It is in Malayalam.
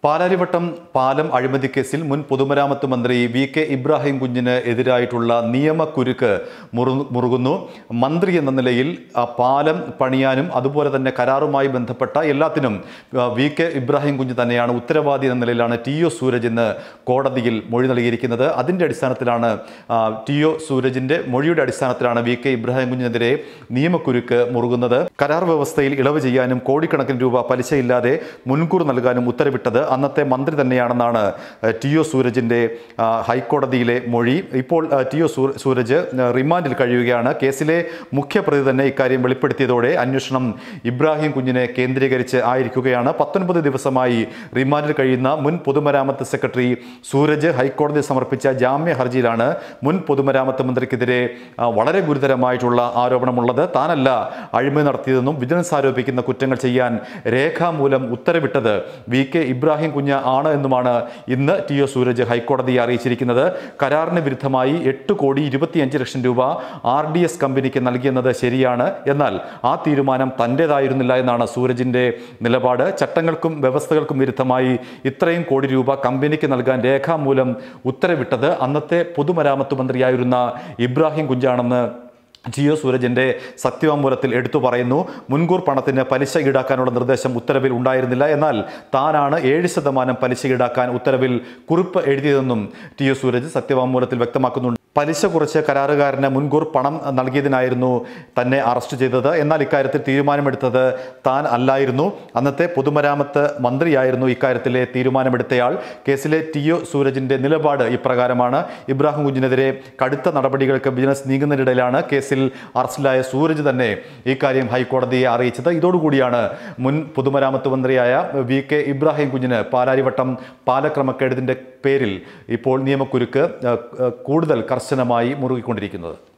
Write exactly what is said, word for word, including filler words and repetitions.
പാലാരിവട്ടം പാലം അഴിമതി കേസിൽ മുൻ പൊതുമരാമത്ത് മന്ത്രി വി കെ ഇബ്രാഹിം കുഞ്ഞിന് എതിരായിട്ടുള്ള നിയമക്കുരുക്ക് മുറുകുന്നു. മന്ത്രി എന്ന നിലയിൽ പാലം പണിയാനും അതുപോലെ തന്നെ കരാറുമായി ബന്ധപ്പെട്ട എല്ലാത്തിനും വി കെ ഇബ്രാഹിം കുഞ്ഞ് തന്നെയാണ് ഉത്തരവാദി എന്ന നിലയിലാണ് ടി ഒ സൂരജ് ഇന്ന് കോടതിയിൽ മൊഴി നൽകിയിരിക്കുന്നത്. അതിൻ്റെ അടിസ്ഥാനത്തിലാണ് ടി ഒ സൂരജിൻ്റെ മൊഴിയുടെ അടിസ്ഥാനത്തിലാണ് വി കെ ഇബ്രാഹിം കുഞ്ഞിനെതിരെ നിയമക്കുരുക്ക് മുറുകുന്നത്. കരാർ വ്യവസ്ഥയിൽ ഇളവ് ചെയ്യാനും കോടിക്കണക്കിന് രൂപ പലിശയില്ലാതെ മുൻകൂർ നൽകാനും ഉത്തരവിട്ടത് അന്നത്തെ മന്ത്രി തന്നെയാണെന്നാണ് ടി ഒ സൂരജിൻ്റെ ഹൈക്കോടതിയിലെ മൊഴി. ഇപ്പോൾ ടി ഒ സൂരജ് റിമാൻഡിൽ കഴിയുകയാണ്. കേസിലെ മുഖ്യപ്രതി തന്നെ ഇക്കാര്യം വെളിപ്പെടുത്തിയതോടെ അന്വേഷണം ഇബ്രാഹിം കുഞ്ഞിനെ കേന്ദ്രീകരിച്ച് ആയിരിക്കുകയാണ്. പത്തൊൻപത് ദിവസമായി റിമാൻഡിൽ കഴിയുന്ന മുൻ പൊതുമരാമത്ത് സെക്രട്ടറി സൂരജ് ഹൈക്കോടതി സമർപ്പിച്ച ജാമ്യ ഹർജിയിലാണ് മുൻ പൊതുമരാമത്ത് മന്ത്രിക്കെതിരെ വളരെ ഗുരുതരമായിട്ടുള്ള ആരോപണമുള്ളത്. താനല്ല അഴിമതി നടത്തിയതെന്നും വിജിലൻസ് ആരോപിക്കുന്ന കുറ്റങ്ങൾ ചെയ്യാൻ രേഖാമൂലം ഉത്തരവിട്ടത് വി കെ ഇബ്രാഹിം കുഞ്ഞ് ആണ് എന്നുമാണ് ഇന്ന് ടി ഒ സൂരജ് ഹൈക്കോടതിയെ അറിയിച്ചിരിക്കുന്നത്. കരാറിന് വിരുദ്ധമായി എട്ട് കോടി ഇരുപത്തിയഞ്ച് ലക്ഷം രൂപ ആർ ഡി എസ് കമ്പനിക്ക് നൽകിയെന്നത് ശരിയാണ്. എന്നാൽ ആ തീരുമാനം തൻ്റേതായിരുന്നില്ല എന്നാണ് സൂരജിൻ്റെ നിലപാട്. ചട്ടങ്ങൾക്കും വ്യവസ്ഥകൾക്കും വിരുദ്ധമായി ഇത്രയും കോടി രൂപ കമ്പനിക്ക് നൽകാൻ രേഖാമൂലം ഉത്തരവിട്ടത് അന്നത്തെ പൊതുമരാമത്ത് മന്ത്രിയായിരുന്ന ഇബ്രാഹിം കുഞ്ഞാണെന്ന് ടി ഒ സൂരജിൻ്റെ സത്യവാങ്മൂലത്തിൽ എടുത്തു പറയുന്നു. മുൻകൂർ പണത്തിന് പലിശ ഈടാക്കാനുള്ള നിർദ്ദേശം ഉത്തരവിൽ ഉണ്ടായിരുന്നില്ല. എന്നാൽ താനാണ് ഏഴ് ശതമാനം പലിശ ഈടാക്കാൻ ഉത്തരവിൽ കുറിപ്പ് എഴുതിയതെന്നും ടി ഒ സൂരജ് സത്യവാങ്മൂലത്തിൽ വ്യക്തമാക്കുന്നുണ്ട്. പലിശ കുറച്ച് കരാറുകാരന് മുൻകൂർ പണം നൽകിയതിനായിരുന്നു തന്നെ അറസ്റ്റ് ചെയ്തത്. എന്നാൽ ഇക്കാര്യത്തിൽ തീരുമാനമെടുത്തത് താൻ അല്ലായിരുന്നു. അന്നത്തെ പൊതുമരാമത്ത് മന്ത്രിയായിരുന്നു ഇക്കാര്യത്തിലെ തീരുമാനമെടുത്തയാൾ. കേസിലെ ടി ഒ സൂരജിൻ്റെ നിലപാട് ഇപ്രകാരമാണ്. ഇബ്രാഹിം കുഞ്ഞിനെതിരെ കടുത്ത നടപടികൾക്ക് വിജിലൻസ് നീങ്ങുന്നതിനിടയിലാണ് കേസിൽ അറസ്റ്റിലായ സൂരജ് തന്നെ ഇക്കാര്യം ഹൈക്കോടതിയെ അറിയിച്ചത്. ഇതോടുകൂടിയാണ് മുൻ പൊതുമരാമത്ത് മന്ത്രിയായ വി കെ ഇബ്രാഹിം കുഞ്ഞിന് പാലാരിവട്ടം പാലക്രമക്കേടിൻ്റെ പേരിൽ ഇപ്പോൾ നിയമക്കുരുക്ക് കൂടുതൽ കർശനമായി മുറുകിക്കൊണ്ടിരിക്കുന്നത്.